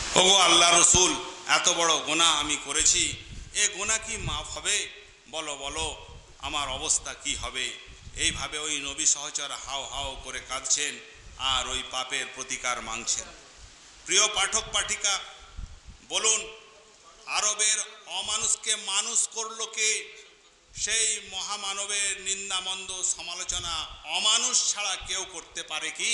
ওগো আল্লাহ রসুল, এত বড় গুনাহ আমি করেছি, এ গুনাহ কি মাফ হবে? বলো বলো, আমার অবস্থা কি হবে? এইভাবে ওই নবী সহচর হাও হাও করে কাঁদছেন আর ওই পাপের প্রতিকার মাংছেন। প্রিয় পাঠক পাঠিকা, বলুন, আরবের অমানুষকে মানুষ করল কে? সেই মহামানবের নিন্দামন্দ সমালোচনা অমানুষ ছাড়া কেউ করতে পারে কি?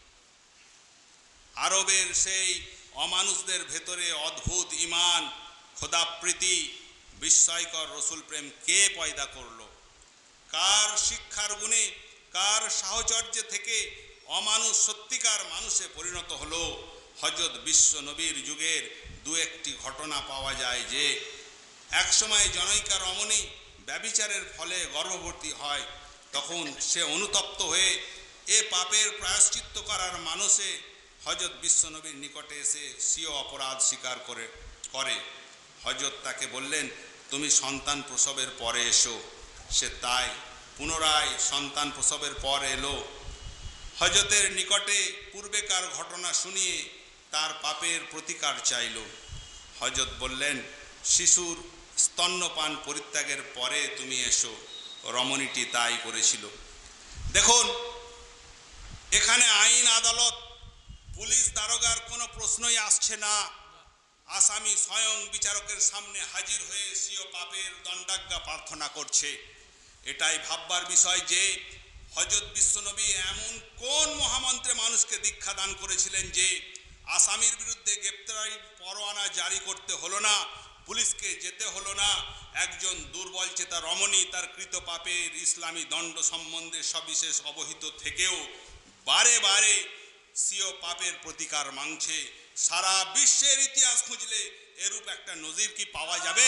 আরবের সেই অমানুষদের ভেতরে অদ্ভুত ইমান, খোদাপ্রীতি, বিস্ময়কর রসুল প্রেম কে পয়দা করলো? কার শিক্ষার গুণে, কার সাহচর্যে থেকে অমানুষ সত্যিকার মানুষে পরিণত হলো? হযরত বিশ্ব নবীর যুগের দু একটি ঘটনা পাওয়া যায় যে একসময় জনৈকা রমণী ব্যভিচারের ফলে গর্ভবতী হয়। তখন সে অনুতপ্ত হয়ে এ পাপের প্রায়শ্চিত্ত করার মানসে হযরত বিশ্বনবীর নিকটে এসে স্বীয় অপরাধ স্বীকার করে হযরত তাকে বললেন, তুমি সন্তান প্রসবের পরে এসো। সে তাই পুনরায় সন্তান প্রসবের পর এলো। হযরতের নিকটে পূর্বেকার ঘটনা শুনিয়ে তার পাপের প্রতিকার চাইল। হযরত বললেন, শিশুর স্তন্যপান পরিত্যাগের পরে তুমি এসো। রমণীটি তাই করেছিল। দেখুন, এখানে আইন আদালত, পুলিশ দারোগার কোনো প্রশ্নই আসছে না। আসামি স্বয়ং বিচারকের সামনে হাজির হয়ে স্বীয় পাপের দণ্ডাজ্ঞা প্রার্থনা করছে। এটাই ভাববার বিষয় যে হযরত বিশ্বনবী এমন কোন মহামন্ত্রে মানুষকে দীক্ষা দান করেছিলেন যে আসামির বিরুদ্ধে গ্রেপ্তারি পরোয়ানা জারি করতে হলো না, পুলিশকে যেতে হলো না। একজন দুর্বল চেতা রমণী তার কৃত পাপের ইসলামী দণ্ড সম্বন্ধে সবিশেষ অবহিত থেকেও বারে বারে স্বীয় পাপের প্রতিকার মাংছে। সারা বিশ্বের ইতিহাস খুঁজলে এরূপ একটা নজির কি পাওয়া যাবে?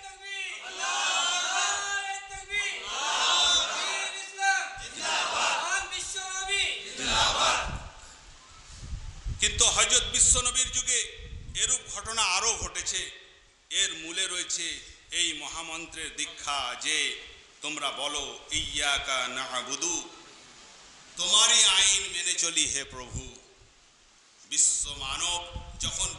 কিন্তু হযরত বিশ্বনবীর যুগে এরূপ ঘটনা আরও ঘটেছে। এর মূলে রয়েছে এই মহামন্ত্রের দীক্ষা যে তোমরা বলো, ইয়্যাকা না'বুদু, তোমারই আইন মেনে চলি হে প্রভু। বিশ্ব মানব যখন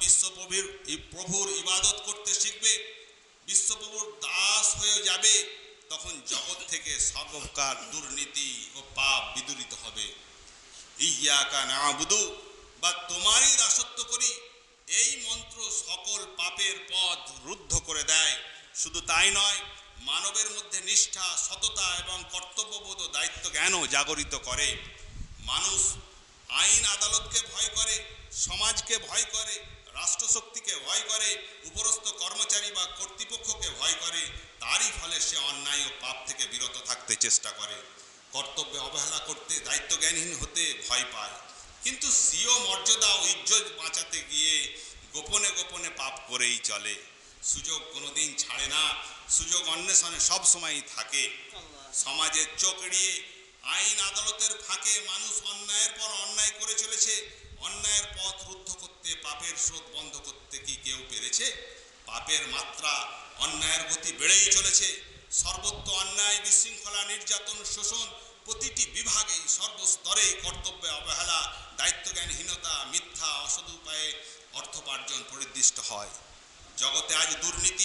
প্রভুর ইবাদত করতে শিখবে, বিশ্বপ্রভুর দাস হয়ে যাবে, তখন জগৎ থেকে সর্বপ্রকার দুর্নীতি ও পাপ বিদূরিত হবে। ইয়্যাকা না'বুদু বা তোমারই দাসত্ব করি, এই মন্ত্র সকল পাপের পথ রুদ্ধ করে দেয়। শুধু তাই নয়, মানবের মধ্যে নিষ্ঠা, সততা এবং কর্তব্যবোধ ও দায়িত্ব জ্ঞানও জাগরিত করে। মানুষ আইন আদালতকে ভয় করে, সমাজকে ভয় করে, রাষ্ট্রশক্তিকে ভয় করে, উপরস্থ কর্মচারী বা কর্তৃপক্ষকে ভয় করে। তারই ফলে সে অন্যায় ও পাপ থেকে বিরত থাকতে চেষ্টা করে, কর্তব্যে অবহেলা করতে, দায়িত্ব জ্ঞানহীন হতে ভয় পায়। কিন্তু স্বীয় মর্যাদা ও ইজ্জত বাঁচাতে গিয়ে গোপনে গোপনে পাপ করেই চলে। সুযোগ কোনোদিন ছাড়ে না, সুযোগ অন্বেষণে সব সময়ই থাকে। সমাজের চোখ এড়িয়ে আইন আদালতের ফাঁকে মানুষ অন্যায়ের পর অন্যায় করে চলেছে। অন্যায়ের পথ রুদ্ধ করতে, পাপের স্রোত বন্ধ করতে কি কেউ পেরেছে? পাপের মাত্রা, অন্যায়ের গতি বেড়েই চলেছে। সর্বত্র অন্যায়, বিশৃঙ্খলা, নির্যাতন, শোষণ, প্রতিটি বিভাগেই সর্বস্তরে কর্তব্যে অবহেলা, দায়িত্বজ্ঞানহীনতা, মিথ্যা, অসদুপায়ে অর্থোপার্জন পরিদৃষ্ট হয়। জগতে আজ দুর্নীতি,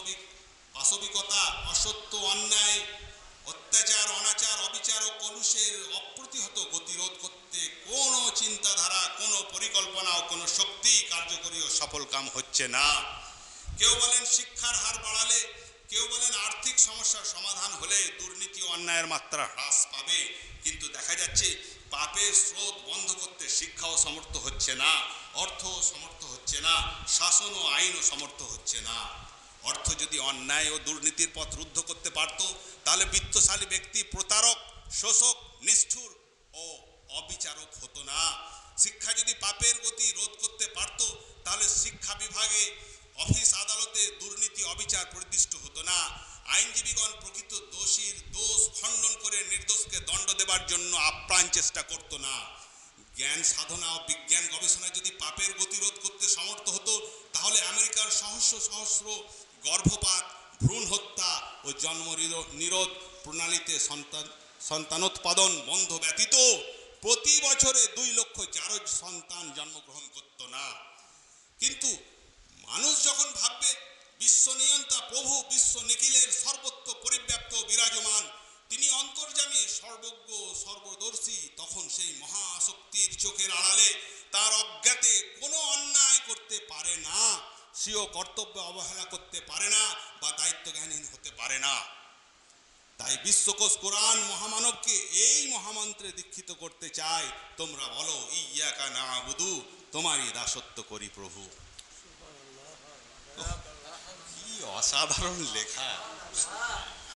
পাশবিকতা, অসত্য, অন্যায়, অত্যাচার, অনাচার, অবিচার ও কলুষের অপ্রতিহত গতিরোধ করতে কোনো চিন্তাধারা, কোনো পরিকল্পনা ও কোনো শক্তি কার্যকরী ও সফল কাম হচ্ছে না। কেউ বলেন শিক্ষার হার বাড়ালে, কেউ বলেন আর্থিক সমস্যার সমাধান হলে দুর্নীতি ও অন্যায়ের মাত্রা হ্রাস পাবে। কিন্তু দেখা যাচ্ছে পাপের স্রোত বন্ধ করতে শিক্ষাও সমর্থ হচ্ছে না, অর্থও সমর্থ হচ্ছে না, শাসন ও আইনও সমর্থ হচ্ছে না। অর্থ যদি অন্যায় ও দুর্নীতির পথ রুদ্ধ করতে পারত, তাহলে বিত্তশালী ব্যক্তি প্রতারক, শোষক, নিষ্ঠুর ও অবিচারক হতো না। শিক্ষা যদি পাপের গতি রোধ করতে পারত, তাহলে শিক্ষা বিভাগে, অফিস আদালতে দুর্নীতি, অবিচার পরিদৃষ্ট হতো না। আইনজীবীগণ প্রকৃত দোষীর দোষ খণ্ডন করে নির্দোষকে দণ্ড দেবার জন্য আপ্রাণ চেষ্টা করত না। জ্ঞান সাধনা ও বিজ্ঞান গবেষণায় যদি পাপের গতিরোধ করতে সমর্থ হতো, তাহলে আমেরিকার সহস্র সহস্র গর্ভপাত, ভ্রূণ হত্যা ও জন্ম নিরোধ প্রণালীতে সন্তানোৎপাদন বন্ধ ব্যতীত প্রতি বছরে 2 লক্ষ জারজ সন্তান জন্মগ্রহণ করত না। কিন্তু মানুষ যখন ভাববে বিশ্বনিয়ন্তা প্রভু বিশ্ব নিখিলের সর্বত্র পরিব্যাপ্ত বিরাজমান, তিনি অন্তর্যামী সর্বজ্ঞ সর্বদর্শী, তখন সেই মহাশক্তির চোখের আড়ালে তার অজ্ঞাতে কোনো অন্যায় করতে পারে না, স্বীয় কর্তব্য অবহেলা করতে পারে না বা দায়িত্বজ্ঞানহীন হতে পারে না। তাই বিশ্বকোষ কোরআন মহামানবকে এই মহামন্ত্রে দীক্ষিত করতে চায়, তোমরা বলো ইয়াকা না'বুদু, তোমারই দাসত্ব করি প্রভু। কি অসাধারণ লেখা!